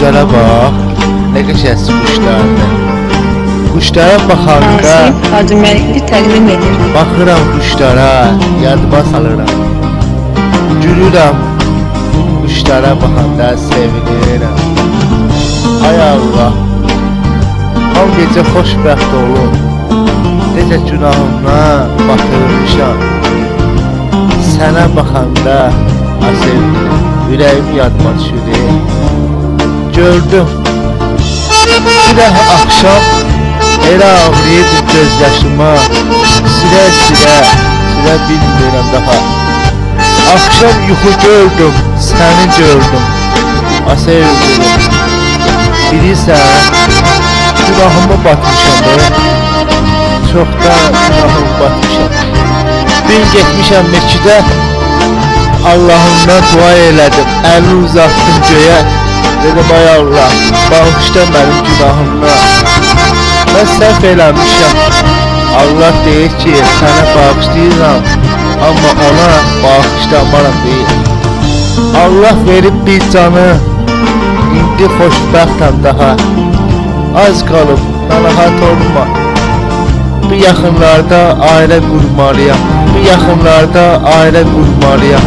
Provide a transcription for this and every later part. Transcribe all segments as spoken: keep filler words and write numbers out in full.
quşlara bax, nə qəşəng quşlardır. Quşlara baxanda Hacı Məlikli təqdim edir. baxıram quşlara, yadıma salıram. Gülürəm quşlara baxanda sevinirəm. Ay Allah, o gecə xoşbəxt olun. Necə günahımdan batırmışam. Sənə baxanda sevgilim, ürəyim yadıma düşürdü. Gördüm, bir axşam elə ağrıyırdı göz yaşıma. Silə silə, silə bilmirəm daha. Axşam yuxu gördüm, səni gördüm. Sevgilim, bilirsən, günahımı batmışam. Çoxdan günahımı batmışam. Bir getmişəm Mekidə, Allahımdan dua elədim, əli uzatdım göyə. Dedim, ay Allah, bağışla mənim günahımdan. Mən səhv eləmişəm. Allah deyir ki, sənə bağışlayıram, amma ona bağışlamaram deyir. Allah verib bir canı, indi xoşbəxtəm daha. Az qalıb, narahat olma. Bu yaxınlarda ailə qurmalıyam. Bu yaxınlarda ailə qurmalıyam.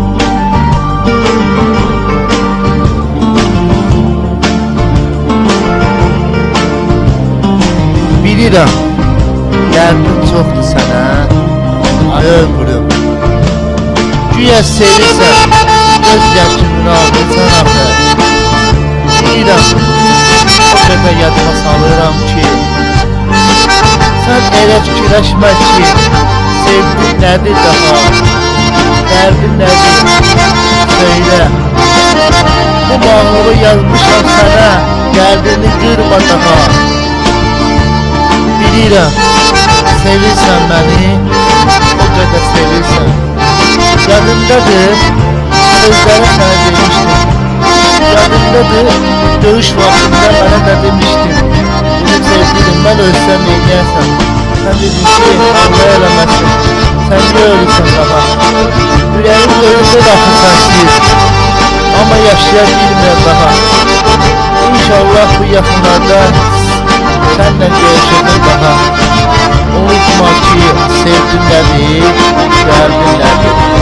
Bilirəm, dərdin çoxdur sənə, ay ömrüm. Güya sevirsən, göz yaşımın ağrısan axı. Bilirəm, o qədər yadıma salıram ki, sən elə fikirləşmə ki, sevgin nədir daha, dərdin nədir, söylə. Bu bağlığı yazmışam sənə, dərdini qırma daha. Bilirəm, sevirsən məni, o qədər sevirsən. Yadındadır, sözləri sənə demişdim. Yadındadır, döyüş vaxtında mənə də demişdim. Dedim, sevgilim, mən ölsəm neynəyəsən? Sən dedin ki, Allah eləməsin, sən niyə ölürsən daha? Ürəyim ölürsə daxı sənsiz, amma yaşaya bilmirəm daha. İnşallah bu yaxınlarda sənlə görüşəcəm daha. Unutma ki, sevgin nədir, dərdin nədir.